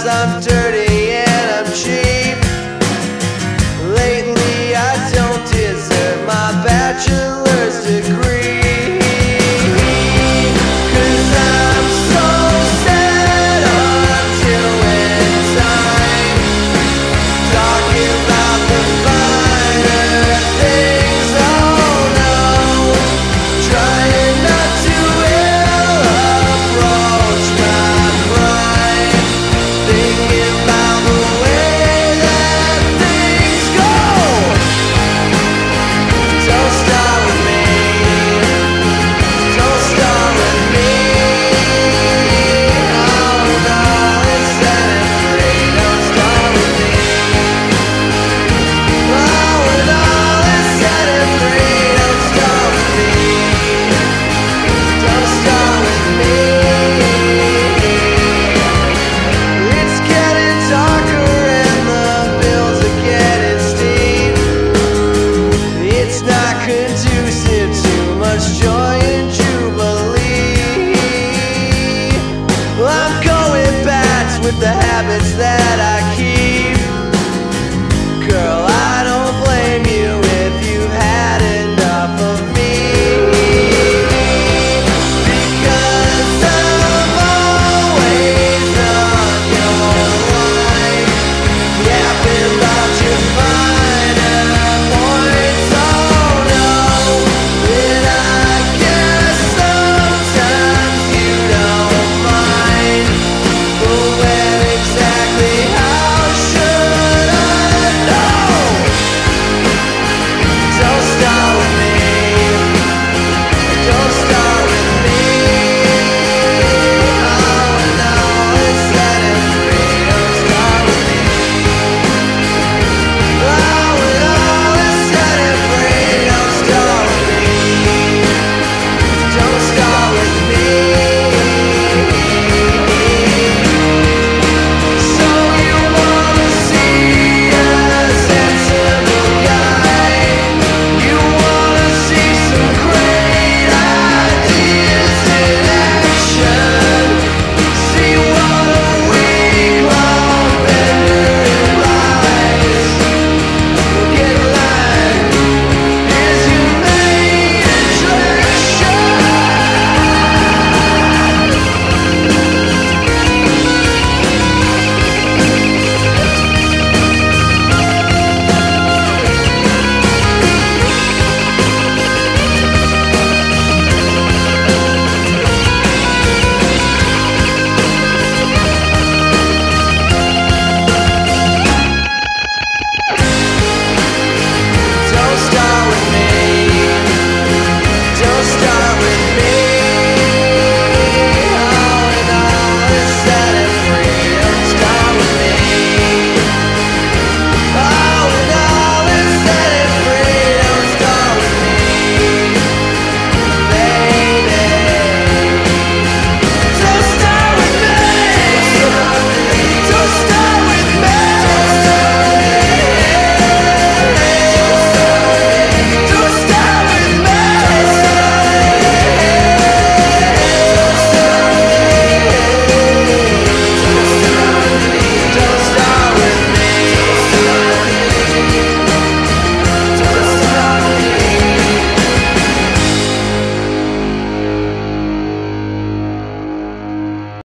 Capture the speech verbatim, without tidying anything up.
I'm dirty and I'm cheap. Lately I don't deserve my bachelor's degree. Cause I'm so sad until it's time, talking about the finer things. Oh no, trying not to ill approach my pride, thinking about the way that things go. Don't start with me, don't start with me. Oh no, it's set and free. Don't start with me. Oh, when all is set and free, don't start with me. Don't start with me. It's getting darker and the bills are getting steep. It's not conducive to much joy and jubilee. I'm going back with the habits that